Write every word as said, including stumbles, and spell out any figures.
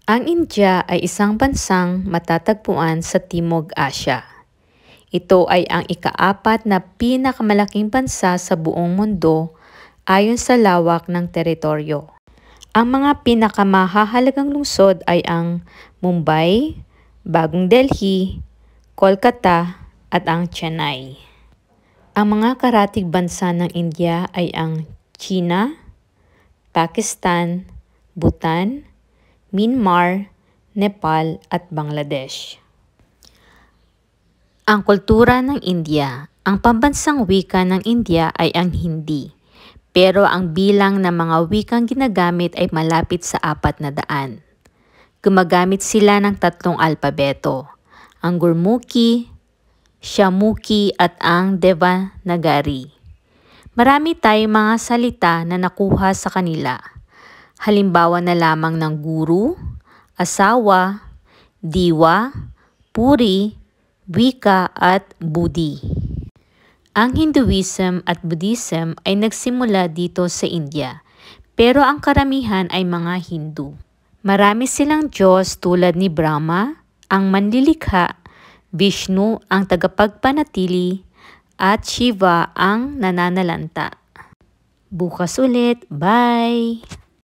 Ang India ay isang bansang matatagpuan sa Timog Asya. Ito ay ang ikaapat na pinakamalaking bansa sa buong mundo ayon sa lawak ng teritoryo. Ang mga pinakamahahalagang lungsod ay ang Mumbai, Bagong Delhi, Kolkata at ang Chennai. Ang mga karatig bansa ng India ay ang China, Pakistan, Bhutan, Myanmar, Nepal at Bangladesh. Ang kultura ng India. Ang pambansang wika ng India ay ang Hindi, pero ang bilang ng mga wikang ginagamit ay malapit sa apat na daan. Gumagamit sila ng tatlong alpabeto, ang Gurmukhi, Shyamukhi at ang Devanagari. Marami tayong mga salita na nakuha sa kanila. Halimbawa na lamang ng guru, asawa, diwa, puri, wika at Buddhi. Ang Hinduism at Buddhism ay nagsimula dito sa India, pero ang karamihan ay mga Hindu. Marami silang Diyos tulad ni Brahma, ang manlilikha, Vishnu ang tagapagpanatili, at Shiva ang nananalanta. Bukas ulit, bye!